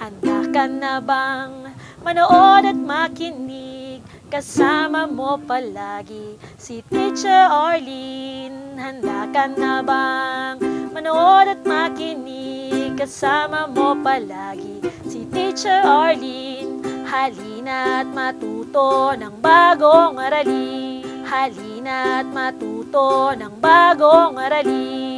Handa ka na bang manood at makinig? Kasama mo palagi si Teacher Arlene. Handa ka na bang manood at makinig? Kasama mo palagi si Teacher Arlene. Halina't matuto ng bagong aralin. Halina't matuto ng bagong aralin.